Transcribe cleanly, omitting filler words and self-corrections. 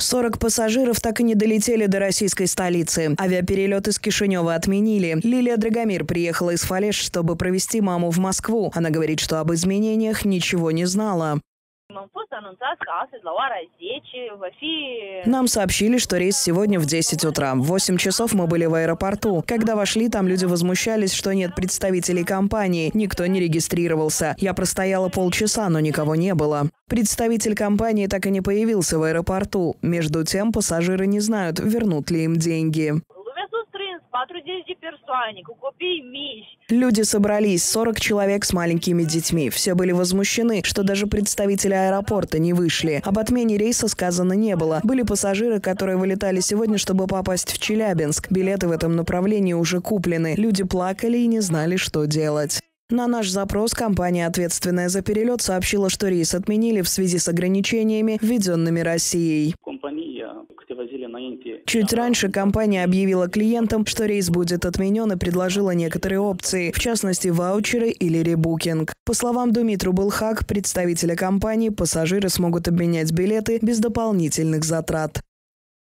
40 пассажиров так и не долетели до российской столицы. Авиаперелет из Кишинева отменили. Лилия Драгомир приехала из Фалеш, чтобы провести маму в Москву. Она говорит, что об изменениях ничего не знала. Нам сообщили, что рейс сегодня в 10 утра. В 8 часов мы были в аэропорту. Когда вошли, там люди возмущались, что нет представителей компании. Никто не регистрировался. Я простояла полчаса, но никого не было. Представитель компании так и не появился в аэропорту. Между тем, пассажиры не знают, вернут ли им деньги. Люди собрались, 40 человек с маленькими детьми. Все были возмущены, что даже представители аэропорта не вышли. Об отмене рейса сказано не было. Были пассажиры, которые вылетали сегодня, чтобы попасть в Челябинск. Билеты в этом направлении уже куплены. Люди плакали и не знали, что делать. На наш запрос компания, ответственная за перелет, сообщила, что рейс отменили в связи с ограничениями, введенными Россией. Чуть раньше компания объявила клиентам, что рейс будет отменен, и предложила некоторые опции, в частности ваучеры или ребукинг. По словам Думитру Булхак, представителя компании, пассажиры смогут обменять билеты без дополнительных затрат.